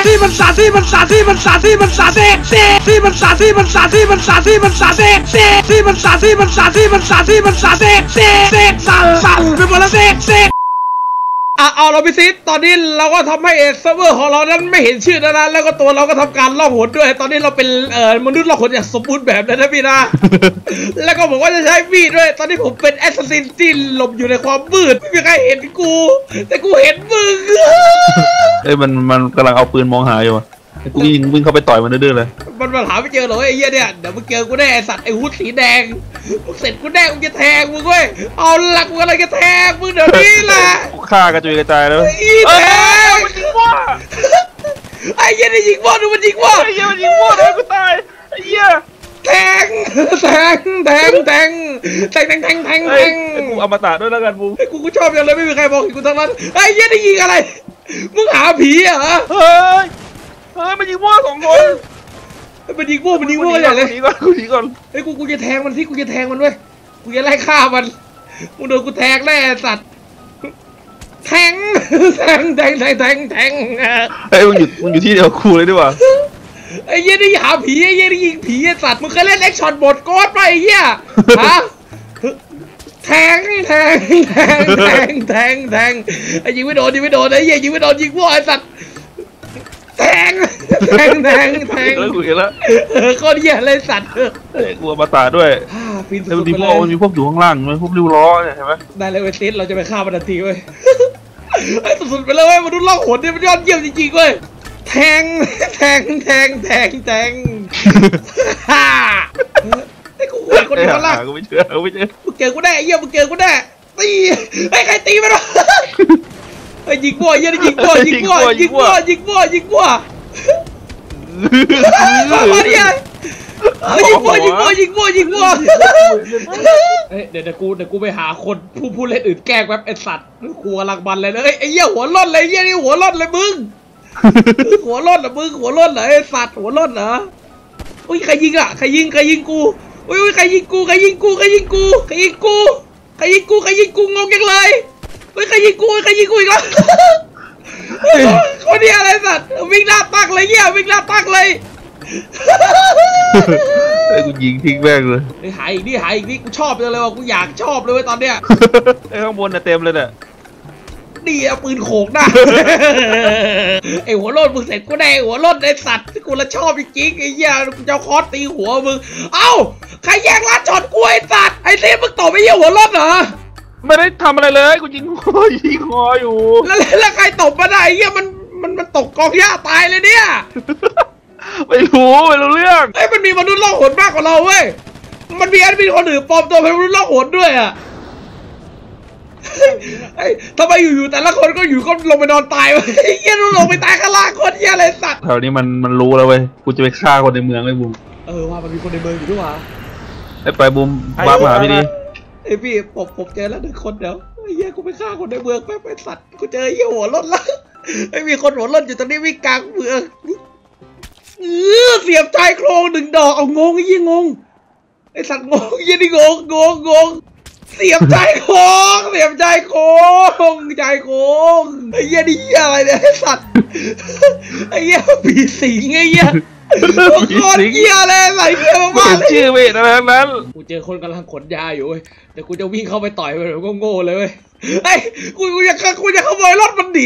ที่มันสาที่มันสาที่มันสาที่มันสาเซ่เซ่ที่มันสาที่มันสาที่มันสาที่มันสาเซ่เซ่ที่มันสาที่มันสาที่มันสาที่มันสาเซ่เซ่เซ่สั่นไปหมดแล้วเซ่เซ่เอาเราไปซิตอนนี้เราก็ทำให้เซิร์ฟเวอร์ของเรานั้นไม่เห็นชื่อนะแล้วก็ตัวเราก็ทำการล่องหนด้วยตอนนี้เราเป็นมนุษย์ล่องหนอย่างสมบูรณ์แบบนะพี่นะแล้วก็บอกว่าจะใช้มีดด้วยตอนนี้ผมเป็นแอสซัสซินที่หลบอยู่ในความมืดไม่มีใครเห็นกูแต่กูเห็นมึงมันกำลังเอาปืนมองหาอยู่กูวิ่งเข้าไปต่อยมันดื้อเลยมันหาไม่เจอหรอไอ้เหี้ยเนี่ยเดี๋ยวมึงเจอกูแน่ไอ้สัตว์ไอ้ฮุดสีแดงเสร็จกูแน่กูจะแทงมึงเว้ยเอาหลักกูอะไรจะแทงมึงเดี๋ยวนี้แหละฆ่ากระจุยกระจายแล้วแทงไอ้เหี้ยนี่ยิงบอลดูมันยิงบอลไอ้เหี้ยมันยิงบอลเลยกูตายไอ้เหี้ยแทงกูอมตะด้วยแล้วกันบูกูชอบอย่างเลยไม่มีใครบอกกูทั้งนั้นไอ้เหี้ยนี่ยิงอะไรมึงหาผีเหรอเฮ้ยมันยิงบอล2 คนมันยิงบอลอย่างเลยกูหนีก่อนไอ้กูจะแทงมันสิกูจะแทงมันด้วยกูจะไล่ฆ่ามันมึงโดนกูแทงแน่สัตว์แทงไอ้มึงอยู่ที่เดียวกูเลยดีกว่าไอ้เหี้ยนี่หาผีไอ้เหี้ยนี่ยิงผีไอ้สัตว์มึงเคยเล่นแอคชั่นบทโกดป่ะไอ้เหี้ยฮะแทงไอ้ยิงไม่โดนไอ้เหี้ยยิงไม่โดนยิงวัวไอ้สัตว์แทงแล้วกูเห็นแล้วก็เหี้ยเลยสัตว์กูอมตะด้วยมันมีพวกอยู่ข้างล่างไหมพวกริ้วล้อเนี่ยเห็นไหมได้เลยเว้ยซิสเราจะไปฆ่ามันทันทีเว้ยไอ้สุดๆไปเลยเว้ยมนุษย์ล่องหนเนี่ยมันยอดเยี่ยมจริงๆเว้ยแทงฮ่าไอ้กูคนเดียวล่ะกูไม่เชื่อมึงเจอกูแน่เยี่ยมึงเจอกูแน่ตีไอ้ใครตีมันวะไอ้ยิงบัวยิงบัวมาดิยิงบัวเดี๋ยวกูไปหาคนผู้เล่นอื่นแกล้งแบบไอ้สัตว์กูกำลังบันเลยนะไอ้เหี้ยหัวร่นเลยเหี้ยนี่หัวร่นเลยมึงหัวร่นเหรอมึงหัวร่นเหรอไอ้สัตว์หัวร่นเหรออุ้ยใครยิงอ่ะใครยิงกูอุ้ยใครยิงกูงงจังเลยเฮ้ยใครยิงกูอีกแล้วคนนี้อะไรสัตว์วิ่งหน้าตักเลยเหี้ยวิ่งหน้าตักเลยไอ้กูยิงทิ้งแม่งเลยหายอีกนี่กูชอบเลยว่ะกูอยากชอบเลยตอนเนี้ยไอ้ข้างบนน่ะเต็มเลยเนี่ยนี่เอาปืนโขกหน้าไอ้หัวโลดมึงเสร็จกูได้หัวโลดไอ้สัตว์กูละชอบจริงไอ้เหี้ยกูจะคอสตีหัวมึงเอ้าใครแย่งลัดช็อตกูไอ้สัตว์ไอ้เต้มึงตบไอ้เหี้ยหัวโลดเหรอไม่ได้ทำอะไรเลยกูยิงคออยู่แล้วใครตบมาได้ไอ้เหี้ยมันตกกองหญ้าตายเลยเนี่ยไม่รู้เรื่องไอ้มันมีมนุษย์ล่องหนมากกว่าเราเว้ยมันมีแอดมินคนอื่นปลอมตัวเป็นมนุษย์ล่องหนด้วยอ่ะทำไมอยู่แต่ละคนก็ลงไปนอนตายเว้ยเหี้ยลงไปตายข้างล่างคนเหี้ยอะไรสัตว์แถวนี้มันรู้แล้วเว้ยกูจะไปฆ่าคนในเมืองไอ้บูมว่ามันมีคนในเมืองอยู่ด้วยวะไปบูมบ้ามาพี่ดิไอ้พี่ผมเจอแล้ว1 คนเดี๋ยวไอ้เหี้ยกูไปฆ่าคนในเมืองไปสัตว์กูเจอไอ้เหี้ยหัวรถแล้วไอ้มีคนหัวรถอยู่ตรงนี้วิ่งกลางเมืองเสียบชายโครง1 ดอกเอางงไอ้เหี้ยงงไอ้สัตว์งงยี่นี่งงเสียบชายโครงไอ้เหี้ยนี่เหี้ยอะไรเนี่ยไอ้สัตว์ไอ้เหี้ยผีสิงไอ้เหี้ยคนเหี้ยอะไรใส่เหี้ยมากเลยชื่อเวทอะไรนั้นกูเจอคนกำลังขนยาอยู่เว้ยแต่กูจะวิ่งเข้าไปต่อยมันก็โง่เลยเว้ยไอ้กูจะขโมยรถมันหนี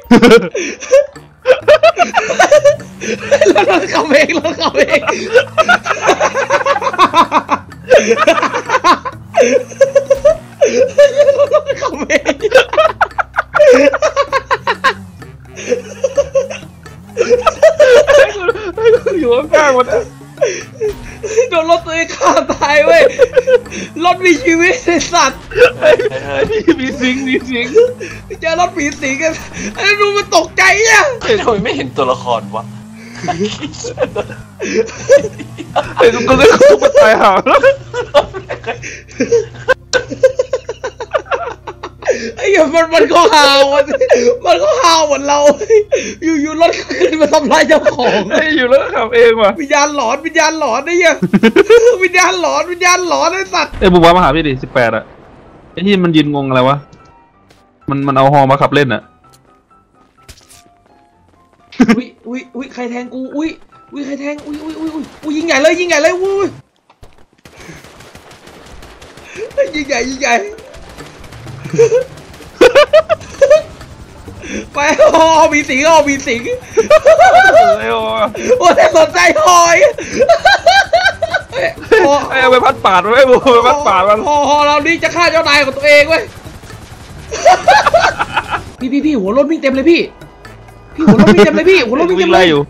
รถขับเองอยู่ข้างๆมันโดนรถตัวเองฆ่าตายเว้ยรถมีชีวิตไอ้สัตว์มีสิงเจอรถผีสิงกันไอ้ดูมันตกใจอ่ะทำไมไม่เห็นตัวละครวะไอ้ทุกคนก็ตายห่าไอ้เหี้ยมันก็ห่าวเหมือนเราอยู่รถขึ้นมาทำลายเจ้าของไอ้อยู่แล้วขับเองว่ะวิญญาณหลอนไอ้เหี้ยวิญญาณหลอนไอ้สัตว์ไอ้บุบว่ามาหาพี่ดิ18อ่ะไอ้ที่มันยืนงงอะไรวะมันเอาฮอมาขับเล่นอ่ะอุ้ยใครแทงกูอุ้ยใครแทงอุ้ยยิงใหญ่เลยอุ้ยยิงใหญ่ไปมีสิงโอ้แต่สนใจหอยเอาไปพัดปาดมันไม่บูไปพัดปาดมันพอเรานี่จะฆ่าเจ้านายของตัวเองเว้ยพี่หัวรถวิ่งเต็มเลยพี่หัวรถวิ่งเต็มเลยพี่หัวรถวิ่งเต็มเลยอยู่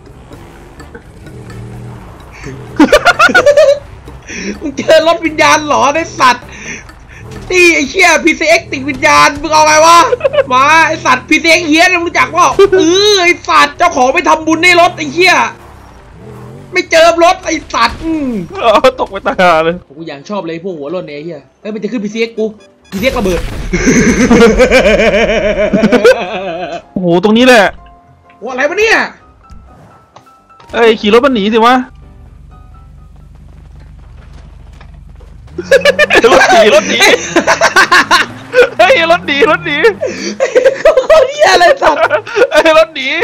มึงเจอรถวิญญาณหรอไอ้สัตว์นี่ไอ้เชี่ย PCX ติดวิญญาณมึงเอาไงวะมาไอ้สัตว์ PCX เฮี้ยนมึงรู้จักว่าไอ้สัตว์เจ้าของไปทำบุญในรถไอ้เชี่ยไม่เจอรถไอ้สัตว์ตกไปตาเลยกูอย่างชอบเลยพวกหัวรถเนี่ยเฮี้ยมันจะขึ้น PCX กู PCX ระเบิดโอ้โหตรงนี้แหละว่าอะไรวะเนี่ยขี่รถมันหนีสิวะรถหนีรถหนีเขาเหี้ยอะไรสัตว์รถหนี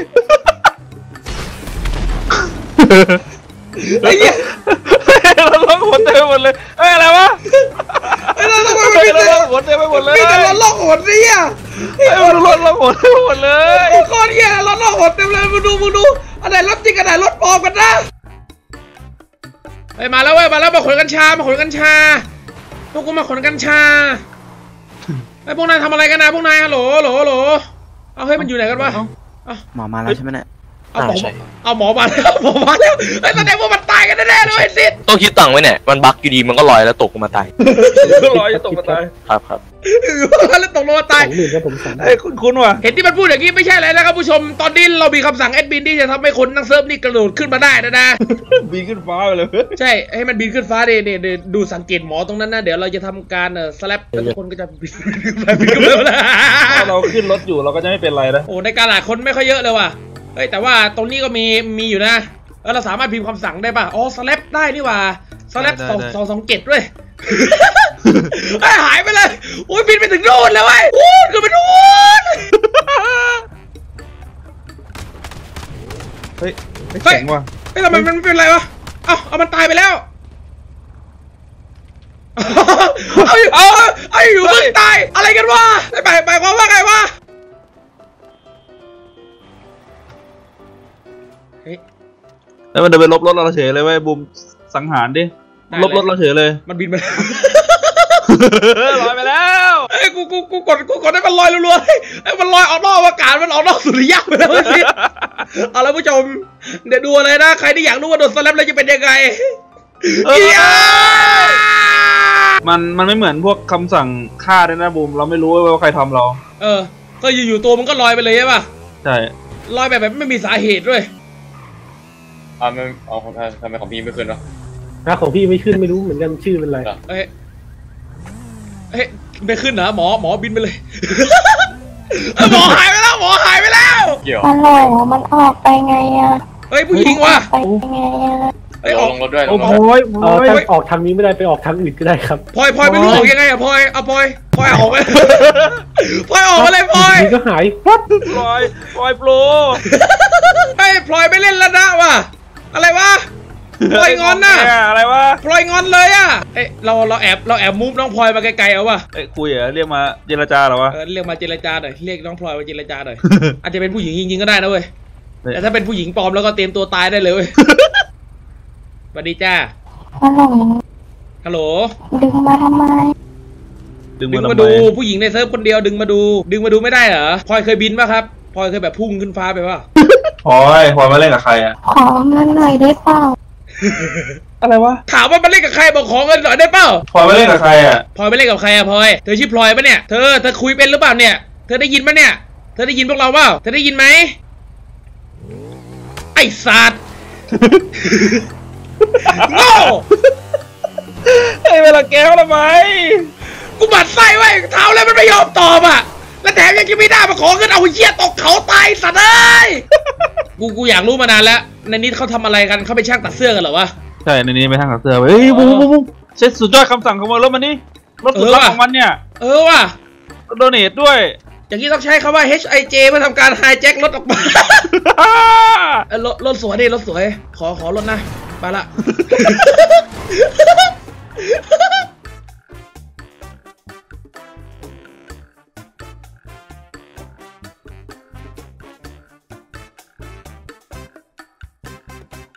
ไอ้เหี้ยรถล่องหนเต็มไปหมดเลยอะไรวะรถล่องหนเต็มไปหมดเลยมีแต่รถล่องหนเนี่ยรถล่องหนเต็มไปหมดเลยโคตรเหี้ยรถล่องหนเต็มเลยมาดูอะไรรถจริงกันไหนรถปลอมกันนะมาแล้วมาขนกัญชาพวกกูมาขนกัญชาพวกนายทำอะไรกันนะพวกนายฮัลโหลเอาให้มันอยู่ไหนกันวะหมอมาแล้วใช่ไหมเนี่ยเอาหมอมาแล้วไอ้แสดงว่ามันตายกันแน่ๆเลยสิต้องคิดตังค์ไว้เนี่ยมันบั๊กอยู่ดีมันก็ลอยแล้วตกมาตายตกมาตายครับแล้วตกลงมาตายคุณว่ะเห็นที่มันพูดอย่างนี้ไม่ใช่อะไรนะครับผู้ชมตอนนี้เรามีคำสั่งแอดมินที่จะทำให้คนนั่งเซิร์ฟนี่กระโดดขึ้นมาได้นะบินขึ้นฟ้าไปเลยใช่ให้มันบินขึ้นฟ้าเนี่ยดูสังเกตหมอตรงนั้นนะเดี๋ยวเราจะทำการสแลปแล้วทุกคนก็จะบินขึ้นมาเราขึ้นรถอยู่เราก็จะไม่เป็นไรนะโอ้ในการหลายคนไม่ค่อยเยอะเลยว่ะแต่ว่าตรงนี้ก็มีอยู่นะเราสามารถพิมพ์คำสั่งได้ป่ะสแลปได้นี่ว่าสแลป227ด้วยหายไปเลยโอ้ยบินไปถึงโน่นแล้วเว้ยขึ้นไปโน่นเฮ้ยแข็งว่ะทำไมมันไม่เป็นไรวะเอามันตายไปแล้วเอาอยู่เพิ่งตายอะไรกันวะไปความว่าไงวะแล้วมันเดินไปลบรถเราเฉยเลยเว้ยบุมสังหารดิลบรถเราเฉยเลยมันบินไปลอยไปแล้วกูกดให้มันลอยรัวๆมันลอยออกนอกอากาศมันออกนอกสุริยะไปแล้วสิเอาละผู้ชมเดี๋ยวดูอะไรนะใครที่อยากรู้ว่าโดนสแลปแล้วจะเป็นยังไงมันไม่เหมือนพวกคำสั่งฆ่าด้วยนะบูมเราไม่รู้ว่าใครทำเราก็อยู่ตัวมันก็ลอยไปเลยใช่ป่ะใช่ลอยแบบไม่มีสาเหตุด้วยไม่เอาทำไมของพี่ไม่ขึ้นวะถ้าของพี่ไม่ขึ้นไม่รู้เหมือนกันชื่อเป็นไรไม่ขึ้นนะหมอบินไปเลยหมอหายไปแล้วมันลอยมันออกไปไงอะผู้หญิงว่ะไปไงอะออกลงรถด้วยออกทางนี้ไม่ได้ไปออกทางอื่นก็ได้ครับพลอยไม่รู้ออกยังไงอะพลอยออกไปพลอยออกมาเลยพลอยก็หายพลอยโปรพลอยไม่เล่นแล้วนะว่ะอะไรวะพลอยงอนน่ะอะไรวะพลอยงอนเลยอ่ะเราแอบมูฟน้องพลอยมาไกลๆเอาวะคุยเหรอเรียกมาเจรจาเหรอวะเรียกมาเจรจาหน่อยเรียกน้องพลอยมาเจรจาหน่อยอาจจะเป็นผู้หญิงจริงๆก็ได้นะเว้ยแต่ถ้าเป็นผู้หญิงปลอมแล้วก็เตรียมตัวตายได้เลยเว้ยสวัสดีจ้าฮัลโหลดึงมาทำไมดึงมาดูผู้หญิงในเซิร์ฟคนเดียวดึงมาดูไม่ได้เหรอพลอยเคยบินป่ะครับพลอยเคยแบบพุ่งขึ้นฟ้าไปป่ะพลอยมาเล่นกับใครอ่ะขอเงินหน่อยได้เปล่าอะไรวะถามว่ามาเล่นกับใครบอกขอเงินหน่อยได้เปล่าพลอยมาเล่นกับใครอ่ะพลอยมาเล่นกับใครอ่ะพลอยเธอชื่อพลอยปะเนี่ยเธอคุยเป็นหรือเปล่าเนี่ยเธอได้ยินปะเนี่ยเธอได้ยินพวกเราเปล่าเธอได้ยินไหมไอ้สัตว์โง่เวลาแก้วทำไมกูบัดไส้ไว้เท้าแล้วมันไม่ยอมตอบอ่ะแล้วแถมยังจะไม่ได้มาขอเงินเอาเหี้ยตกเขาตายสัตว์เอ้ยกูอยากรู้มานานแล้วในนี้เขาทำอะไรกันเขาไปช่างตัดเสื้อกันเหรอวะใช่ในนี้ไปช่างตัดเสื้อเฮ้ยบูเซ็ตสุดยอดคำสั่งของมันรถมันนี่รถสุดยอดของมันเนี่ยว่ะโดเนทด้วยอย่างนี้ต้องใช้คำว่า HIJ เพื่อทำการไฮแจ็ครถออกมา รถสวยดิรถสวยขอรถนะไปละ